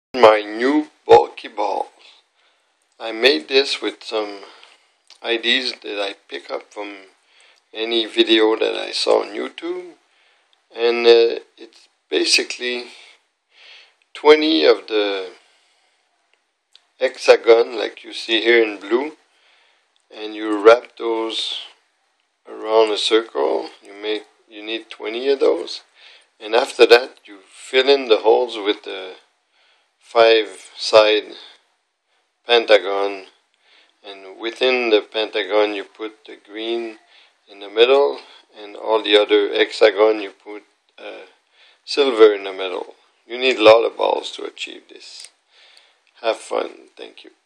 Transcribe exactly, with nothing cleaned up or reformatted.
My new bulky balls. I made this with some ideas that I pick up from any video that I saw on YouTube, and uh, it's basically twenty of the hexagon like you see here in blue, and you wrap those around a circle. You make you need twenty of those, and after that you fill in the holes with the five side pentagon, and within the pentagon you put the green in the middle, and all the other hexagon you put uh, silver in the middle. You need a lot of balls to achieve this. Have fun. Thank you.